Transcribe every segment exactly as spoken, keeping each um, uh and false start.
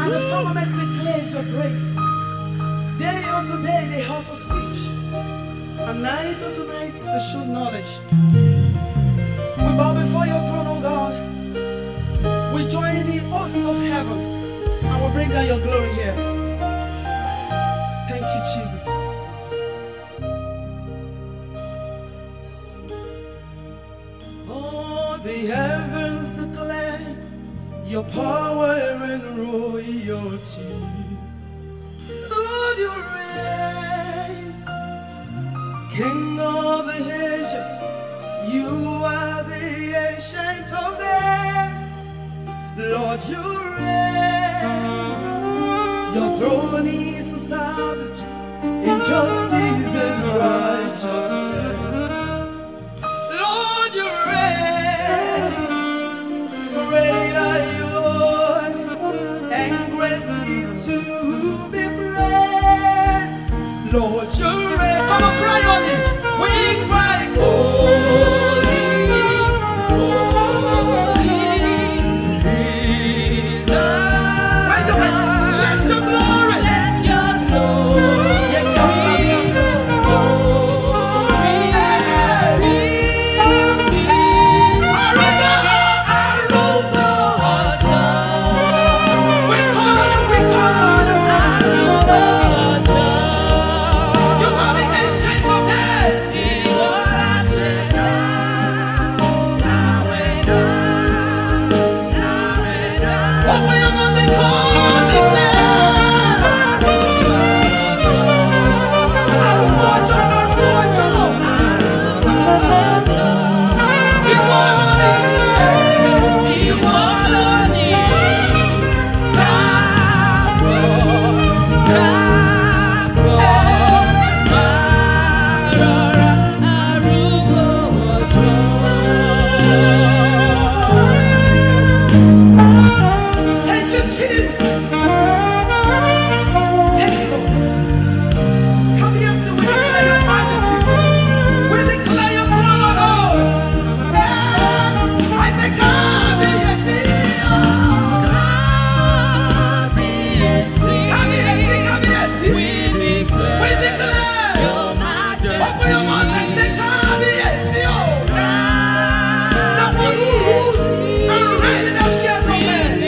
And the firmament declares your grace. Day unto day they utter speech, and night unto night they show knowledge. We bow before your throne, O God. We join the host of heaven, and we bring down your glory here. Thank you, Jesus. Oh, the heavens declare your power and royalty. Lord, you reign, King of the ages. You are the ancient of days. Lord, you reign. Your throne is established in justice and righteousness. Lord, you reign. Great are you, Lord, and greatly to be praised. Lord, you reign. Come on, cry on it. We cry, holy, holy is the Lord. Let your glory, let your glory, let your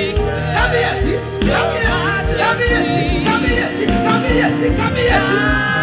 Come here, come here.